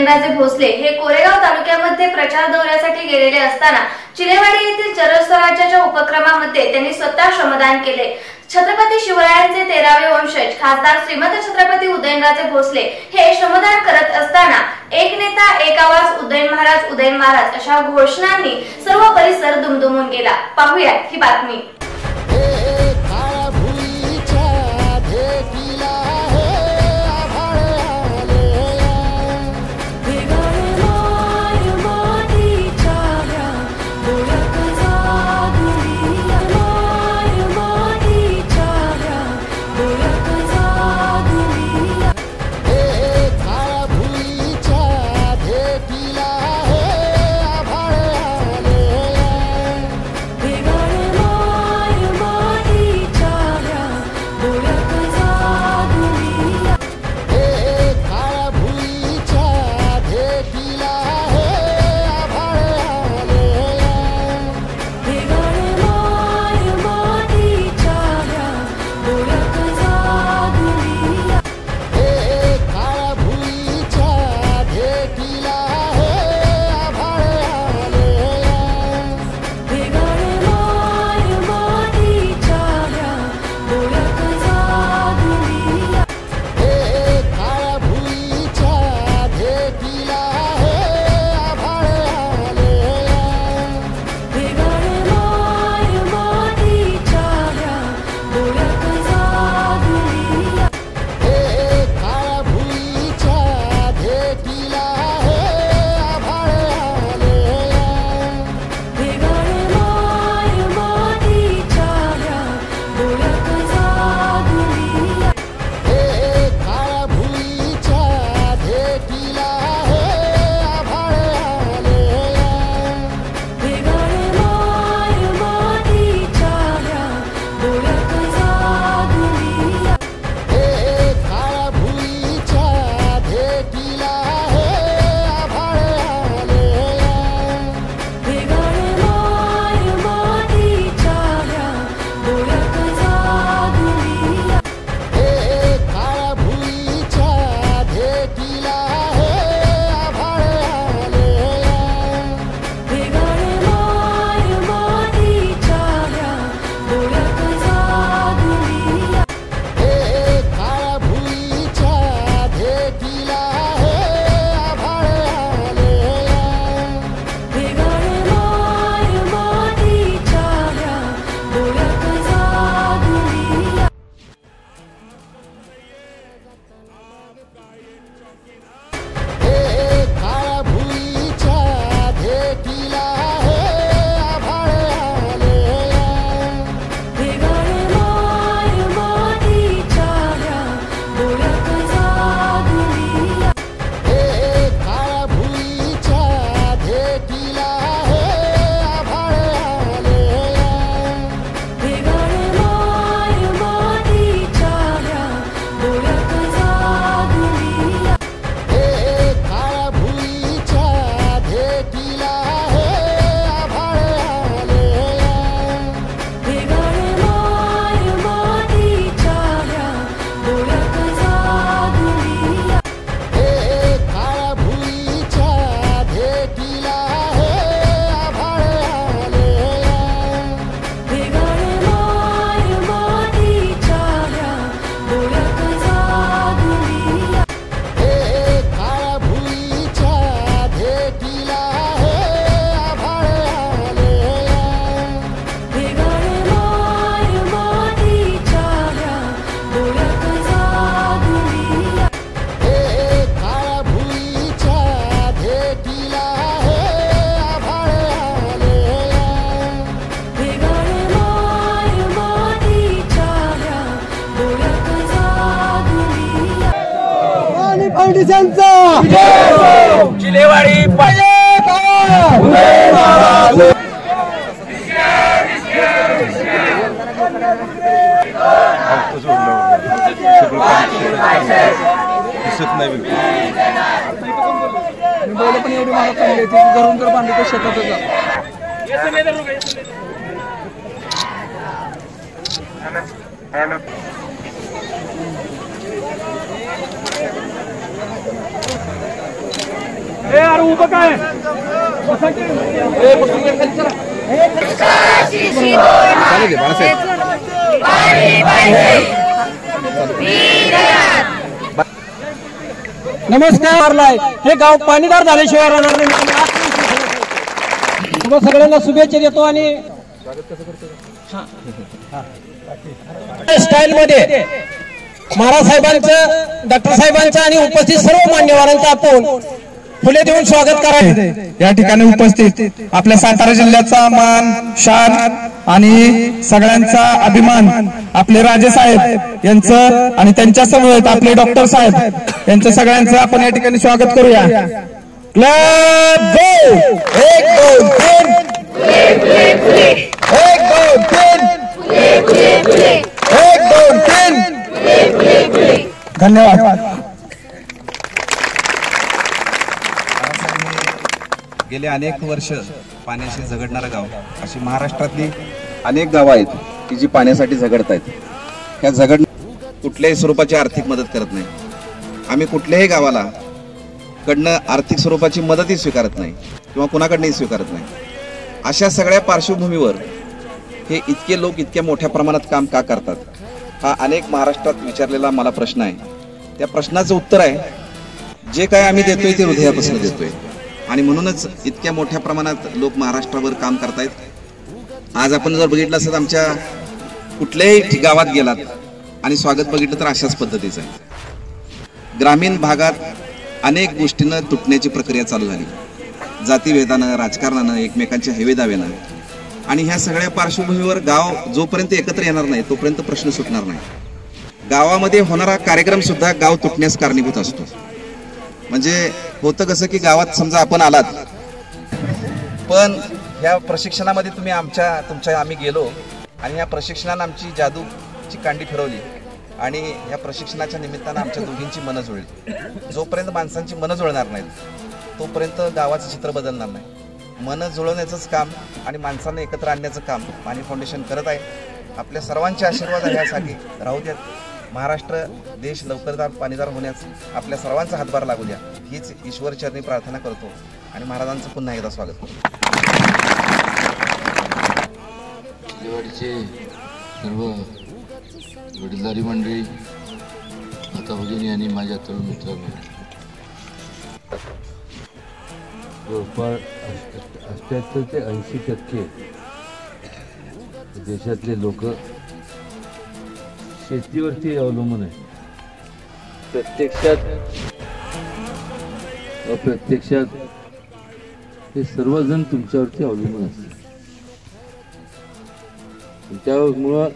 उदयनराजे भोसले हे कोरेगाव तालुक्यामध्ये प्रचार दौऱ्यासाठी गेलेले असताना चिलेवाडी येथील चरस स्वराज्याच्या उपक्रमामध्ये त्यांनी स्वतः श्रमदान केले। छत्रपती शिवरायांचे 13वे वंशज खासदार श्रीमंत छत्रपती उदयनराजे भोसले हे श्रमदान करत असताना एक नेता एक आवाज उदयन महाराज अशा घोषणांनी सर्व परिसर दुमदुमून गेला। पाहूयात ही बातमी। चिलेवाडी पण एवढी महाग चांगली घरून जर बांधली तर शेतातच यार उभं काय नमस्कार. हे गाव पाणीदार झाल्याशिवाय राहणार नाही. तुम्हा सगळ्यांना शुभेच्छा देतो आणि स्टाईल मध्ये महाराज साहेबांचं, डॉक्टर साहेबांचं आणि उपस्थित सर्व मान्यवरांचं आपण फुले देऊन स्वागत करायचं. या ठिकाणी उपस्थित आपल्या सातारा जिल्ह्याचा मान, शान आणि सगळ्यांचा अभिमान आपले राजे साहेब यांचं आणि त्यांच्या समवेत आपले डॉक्टर साहेब यांचं सगळ्यांचं आपण या ठिकाणी स्वागत करूया. Club go. 1 2 3 1 2 3 1 2 3. धन्यवाद. गेले अनेक वर्ष पाण्याशी झगडणारं गाव, अशी महाराष्ट्रातली अनेक गावं आहेत की जी पाण्यासाठी झगडत आहेत. ह्या झगड कुठल्याही स्वरूपाची आर्थिक मदत करत नाही. आम्ही कुठल्याही गावाला कडनं आर्थिक स्वरूपाची मदतही स्वीकारत नाही किंवा कुणाकडनंही स्वीकारत नाही. अशा सगळ्या पार्श्वभूमीवर हे इतके लोक इतक्या मोठ्या प्रमाणात काम का करतात, हा अनेक महाराष्ट्रात विचारलेला मला प्रश्न आहे. त्या प्रश्नाचं उत्तर आहे, जे काय आम्ही देतोय ते हृदयापासून देतोय आणि म्हणूनच इतक्या मोठ्या प्रमाणात लोक महाराष्ट्रावर काम करतायत. आज आपण जर बघितलं असतं आमच्या कुठल्याही गावात गेलात आणि स्वागत बघितलं तर अशाच पद्धतीचं आहे. ग्रामीण भागात अनेक गोष्टींना तुटण्याची प्रक्रिया चालू झाली, जातीभेदानं, राजकारणानं, एकमेकांच्या हेवेदावेनं. आणि ह्या सगळ्या पार्श्वभूमीवर गाव जोपर्यंत एकत्र येणार नाही तोपर्यंत प्रश्न सुटणार नाही. गावामध्ये होणारा कार्यक्रम सुद्धा गाव तुटण्यास कारणीभूत असतो. म्हणजे होतं कसं की गावात समजा आपण आलात, पण ह्या प्रशिक्षणामध्ये तुम्ही आम्ही गेलो आणि ह्या प्रशिक्षणानं आमची जादूची कांडी फिरवली आणि ह्या प्रशिक्षणाच्या निमित्तानं आमच्या दोघींची मनं जुळली. जोपर्यंत माणसांची मनं जुळणार नाहीत तोपर्यंत गावाचं चित्र बदलणार नाही. मनं जुळवण्याचंच काम आणि माणसांना एकत्र आणण्याचं काम पाणी फाउंडेशन करत आहे. आपल्या सर्वांचे आशीर्वाद ह्यासाठी राहू द्यात. महाराष्ट्र देश लवकरदार पाणीदार होण्यास आपल्या सर्वांचा हातभार लागू द्या, हीच ईश्वरचरणी प्रार्थना करतो आणि महाराजांचं पुन्हा एकदा स्वागत करतो. दिवाळीचे सर्व वडीलधारी मंडळी, माता भगिनी आणि माझ्या तरुण मित्रांनो, जवळपास 78 ते 80% देशातले लोक शेतीवरती अवलंबून आहे. प्रत्यक्षात अप्रत्यक्षात हे सर्वजण तुमच्यावरती अवलंबून असतात. त्यामुळं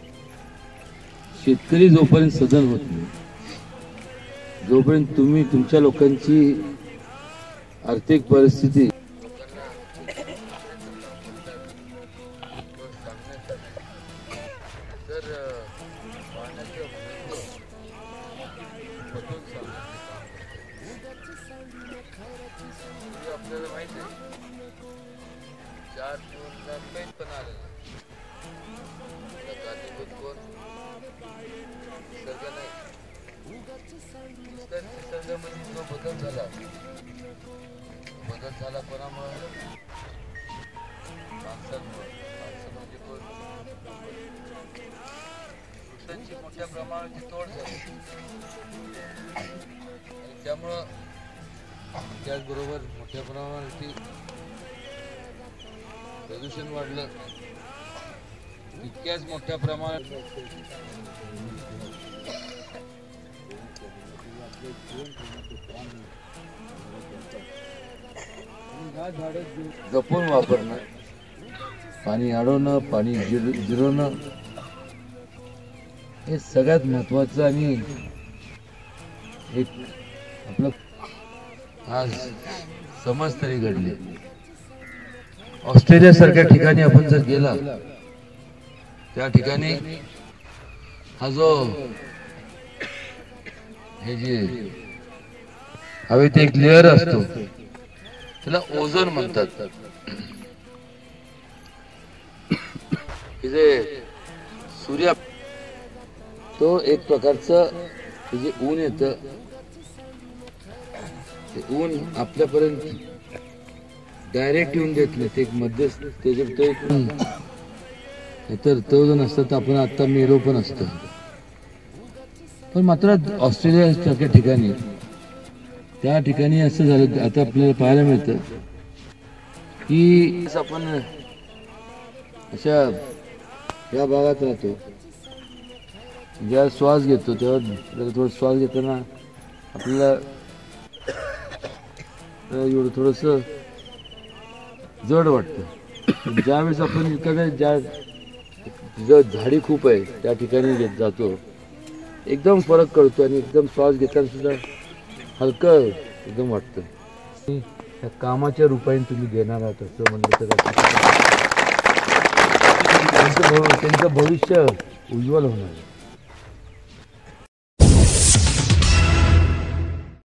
शेतकरी जोपर्यंत सधन होत नाही, जोपर्यंत तुम्ही तुमच्या लोकांची आर्थिक परिस्थिती आपल्याला माहिती आहे 4 जूनला पैस पण आलेला कारणीभूत कोण? निसर्ग नाही. निसर्गामध्ये जो बदल झाला कोणामुळे? माणसांमुळे. माणसं म्हणजे कोण? वृक्षांची मोठ्या प्रमाणाची तोड झाली आणि त्यामुळं त्याचबरोबर मोठ्या प्रमाणावरती प्रदूषण वाढलं. तितक्याच मोठ्या प्रमाणात जपून वापरणं, पाणी अडवणं, पाणी जिरवणं हे सगळ्यात महत्वाचं. आणि एक आपलं आज समज तरी घडली. ऑस्ट्रेलिया सारख्या ठिकाणी आपण जर गेला, त्या ठिकाणी हा जो हे जे हवेत एक लेअर असतो त्याला ओझोन म्हणतात. हे जे सूर्य तो एक प्रकारचं हे जे ऊन येतं ते ऊन आपल्यापर्यंत डायरेक्ट येऊन देत नाही, ते एक मध्यस्थ त्याच्यात तर तो जर नसतं तर आपण आता मेलो पण असतो. पण मात्र ऑस्ट्रेलिया सारख्या ठिकाणी त्या ठिकाणी असं झालं आता आपल्याला पाहायला मिळतं की आपण अशा या भागात राहतो, ज्या श्वास घेतो तेव्हा थोडं श्वास घेताना आपल्याला एवढं थोडंसं जड वाटतं. ज्यावेळेस आपण एखाद्या ज्या झाडी खूप आहे त्या ठिकाणी जातो एकदम फरक कळतो आणि एकदम श्वास घेताना सुद्धा हलकं एकदम वाटतं. त्या कामाच्या रूपाने तुम्ही देणार आहात असं म्हणलं तर त्यांचं भविष्य उज्ज्वल होणार.